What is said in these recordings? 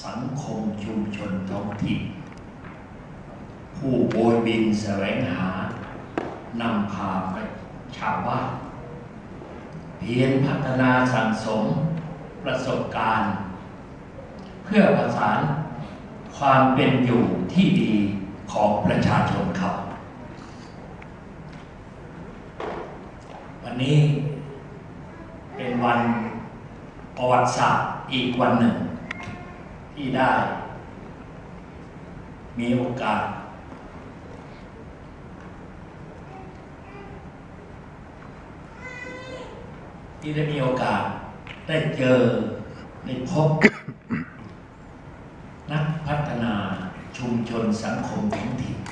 สังคมชุมชนท้องถิ่นผู้โบยบินแสวงหานำพาไปชาวบ้านเพียรพัฒนาสั่งสมประสบการณ์เพื่อประสานความเป็นอยู่ที่ดีของประชาชนครับวันนี้เป็นวันประวัติศาสตร์อีกวันหนึ่งที่ได้มีโอกาสได้เจอได้พบนักพัฒนาชุมชนสังคมท้องถิ่น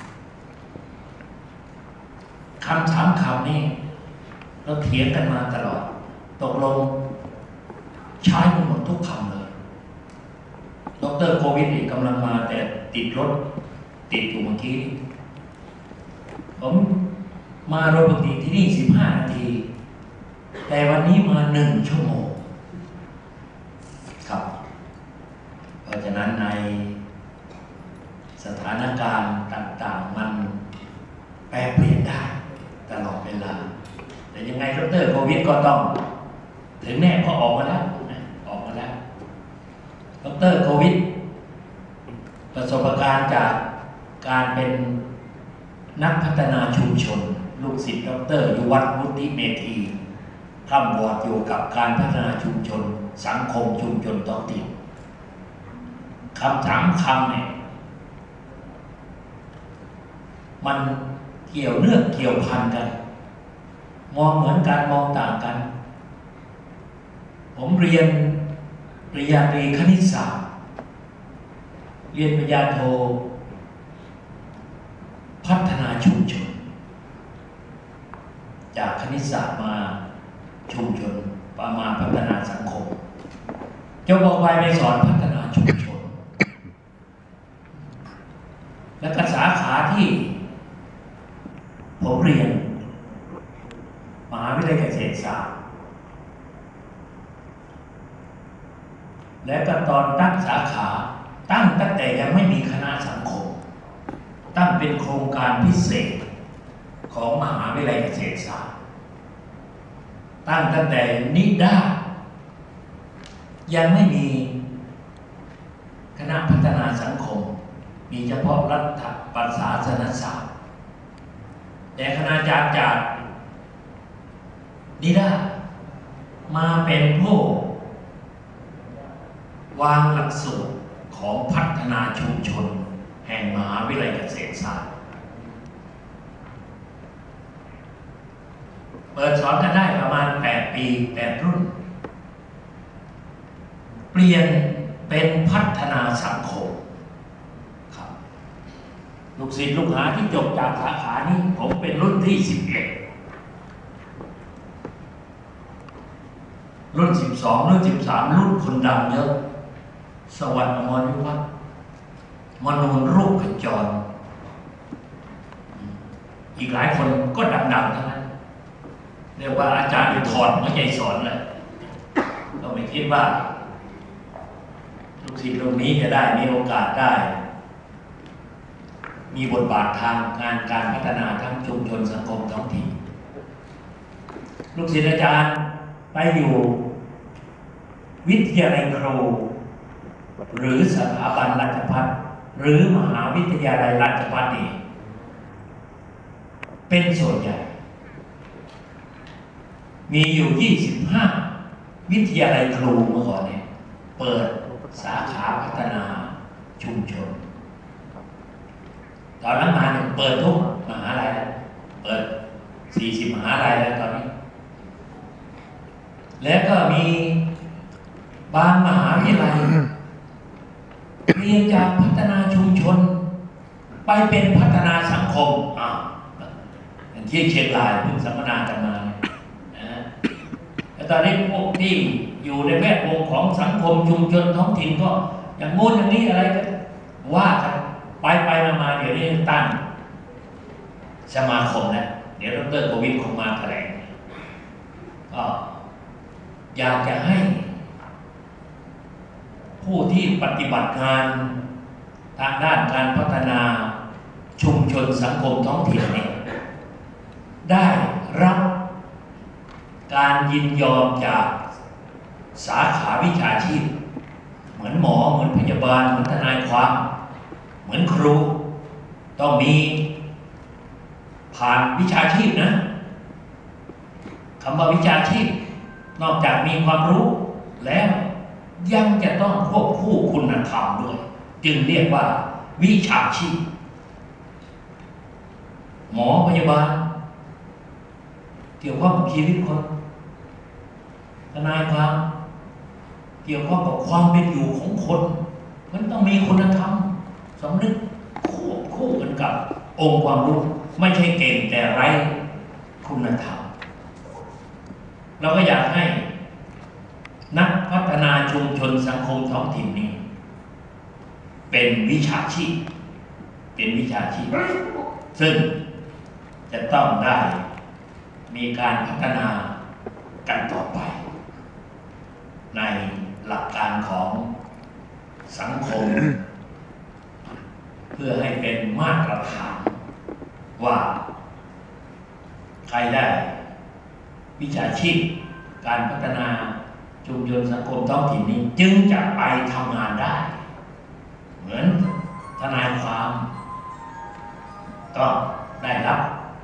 คำถามคำนี้เราเถียงกันมาตลอดตกลงใช้หมดทุกคำเลยดร.โควิดกำลังมาแต่ติดรถติดอยู่เมื่อกี้ผมมาโรปกติที่นี่15 นาทีแต่วันนี้มา1 ชั่วโมงครับเพราะฉะนั้นในสถานการณ์ต่างๆมันแปรเปลี่ยนได้ตลอดเวลาแต่ยังไงดร.โควิดก็ต้องถึงแน่พอออกมาแล้วดร.โควิดประสบการณ์จากการเป็นนักพัฒนาชุมชนลูกศิษย์ดร.ยุวัฒน์วุฒิเมธีคร่ำวอดอยู่กับการพัฒนาชุมชนสังคมชุมชนท้องถิ่นคำถามคำเนี่ยมันเกี่ยวเนื่องเกี่ยวพันกันมองเหมือนกันมองต่างกันผมเรียนปริญญาตรีคณิตศาสตร์เรียนปริญญาโทพัฒนาชุมชนจากคณิตศาสตร์มาชุมชนมาพัฒนาสังคมจบออกไปสอนพัฒนาชุมชนและก็สาขาที่ผมเรียนมหาวิทยาลัยเกษตรศาสตร์และก็ตอนตั้งสาขาตั้งแต่ยังไม่มีคณะสังคมตั้งเป็นโครงการพิเศษของมหาวิทยาลัยเกษตรศาสตร์ตั้งแต่นิด้ายังไม่มีคณะพัฒนาสังคมมีเฉพาะรัฐประศาสนศาสตร์แต่คณาจารย์จากนิด้ามาเป็นผู้วางหลักสูตรของพัฒนาชุมชนแห่งมหาวิทยาลัยเกษตรศาสตร์เปิดสอนกันได้ประมาณ8 ปี8 รุ่นเปลี่ยนเป็นพัฒนาสังคมครับลูกศิษย์ลูกหาที่จบจากสาขานี้ผมเป็นรุ่นที่11รุ่น12รุ่น13รุ่นคนดังเยอะสวัสดิ์อมรวิวัฒน์มนูนรูปขจรอีกหลายคนก็ดังๆทั้งนั้นเรียกว่าอาจารย์ไปถอดหัวใจสอนเลยก็ไม่คิดว่าลูกศิษย์ตรงนี้จะได้มีโอกาสได้มีบทบาททางงานการพัฒนาทั้งชุมชนสังคมท้องถิ่นลูกศิษย์อาจารย์ไปอยู่วิทยาลัยครูหรือสถาบันราชภัฏหรือมหาวิทยาลัยราชภัฏนี่เป็นส่วนใหญ่มีอยู่25วิทยาลัยครูเมื่อก่อนเนี่ยเปิดสาขาพัฒนาชุมชนตอนนั้นมาเนี่ยเปิดทุกมหาลัยแล้วเปิด40 มหาลัยแล้วตอนนี้แล้วก็มีบางมหาวิทยาลัยเรียนจากพัฒนาชุมชนไปเป็นพัฒนาสังคมอย่างที่เชียงรายเพิ่งสัมมนากันมาแล้วตอนนี้พวกที่อยู่ในแวดวงของสังคมชุมชนท้องถิ่นก็อย่างงู้นอย่างนี้อะไรก็ว่ากันไปมาเดี๋ยวนี้ตั้งสมาคมแล้วเดี๋ยวดร.โควิดคงมาแถลงก็อยากจะให้ผู้ที่ปฏิบัติงานทางด้านการพัฒนาชุมชนสังคมท้องถิ่นนี้ได้รับการยินยอมจากสาขาวิชาชีพเหมือนหมอเหมือนพยาบาลเหมือนทนายความเหมือนครูต้องมีผ่านวิชาชีพนะคำว่าวิชาชีพนอกจากมีความรู้แล้วยังจะต้องควบคู่คุณธรรมด้วยจึงเรียกว่าวิชาชีพหมอพยาบาลเกี่ยวข้องกับชีวิตคนทนายความเกี่ยวข้องกับความเป็นอยู่ของคนมันต้องมีคุณธรรมสำนึกคู่กันกับองค์ความรู้ไม่ใช่เก่งแต่ไร้คุณธรรมเราก็อยากให้นักพัฒนาชุมชนสังคมท้องถิ่นนี้เป็นวิชาชีพซึ่งจะต้องได้มีการพัฒนากันต่อไปในหลักการของสังคมเพื่อให้เป็นมาตรฐานว่าใครได้วิชาชีพการพัฒนาชุมชนสังคมท้องถิ่นนี้จึงจะไปทำงานได้เหมือนทนายความก็ได้รับ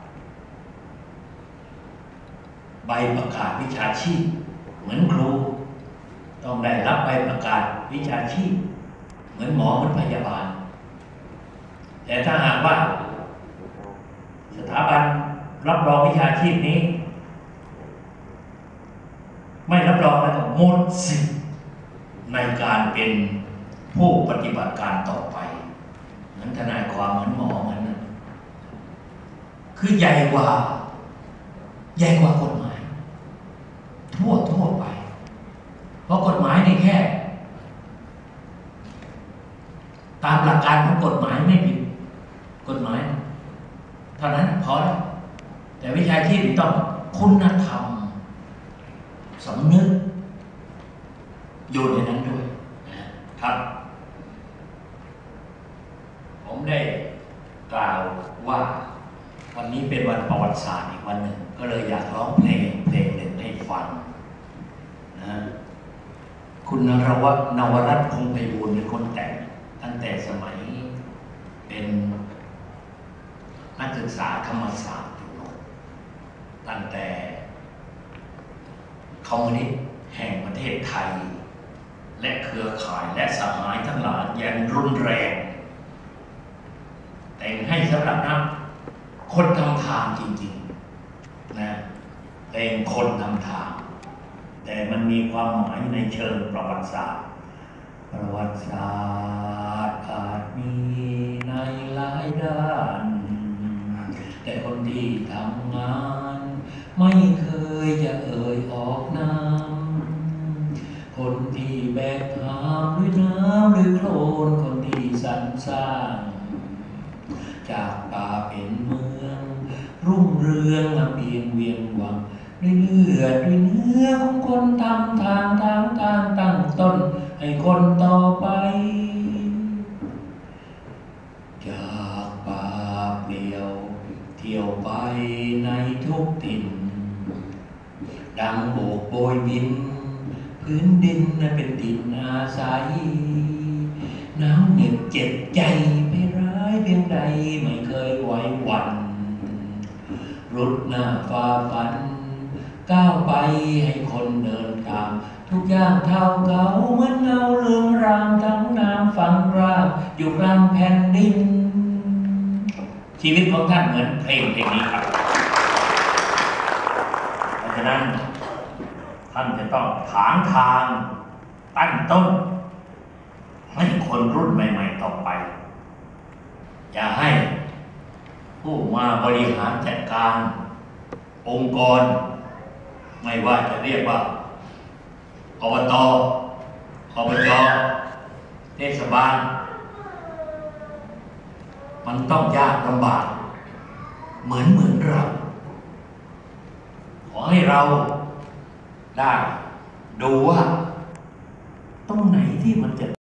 ใบประกาศวิชาชีพเหมือนครูต้องได้รับใบประกาศวิชาชีพเหมือนหมอเหมือนพยาบาลแต่ถ้าหากว่าสถาบันรับรองวิชาชีพนี้ไม่รับรองแล้วก็หมดสิทธิ์ในการเป็นผู้ปฏิบัติการต่อไปเหมือนทนายความเหมือนหมอเหมือนนั้นคือใหญ่กว่ากฎหมายทั่วไปเพราะกฎหมายนี่แค่ตามหลักการของกฎหมายไม่ผิดกฎหมายเท่านั้นพอแล้วแต่วิชาชีพต้องคุณธรรมสำนึกอยู่ในนั้นด้วยนะครับผมได้กล่าวว่าวันนี้เป็นวันประวัติศาสตร์อีกวันหนึ่งก็เลยอยากร้องเพลงหนึ่งให้ฟังนะคุณนวรัตน์ คงไพบูลย์เป็นคนแต่งตั้งแต่สมัยเป็นนักศึกษาธรรมศาสตร์อยู่ตั้งแต่คอมมิวนิสต์แห่งประเทศไทยและเครือข่ายและสหายทั้งหลายอย่างรุนแรงแต่งให้สำหรับนักคนทำทางจริงๆนะแต่งคนทำทางแต่มันมีความหมายในเชิงประวัติศาสตร์อาจมีในหลายด้านแต่คนที่ทำงานไม่เคยจะเอ่ยออกนามคนที่แบกหามด้วยน้ำด้วยโคลนคนที่สรรสร้างจากป่าเป็นเมืองรุ่งเรืองลำเอียงเวียงวังด้วยเลือดด้วยเนื้อของคนทำทางตั้งต้นให้คนต่อไปจากป่าเปลี่ยวเที่ยวไปในทุกถิ่นดังโบกโบยบินพื้นดินนั้นเป็นดินอาศัยหนาวเหน็บเจ็บใจไม่ร้ายเพียงใดไม่เคยไหวหวั่นรุดหน้าฝ่าฟันก้าวไปให้คนเดินตามทุกอย่างเท่าเขาเหมือนเงาเรืองรางทั้งน้ำฝังรากอยู่กลางแผ่นดินชีวิตของท่านเหมือนเพลงนี้ครับเพราะฉะนั้นท่านจะต้องถางทางตั้งต้นให้คนรุ่นใหม่ๆต่อไปอย่าให้ผู้มาบริหารจัดการองค์กรไม่ว่าจะเรียกว่าอบต.อบจ.เทศบาลมันต้องยากลำบากเหมือนเราขอให้เราได้ดูว่าตรงไหนที่มันจะ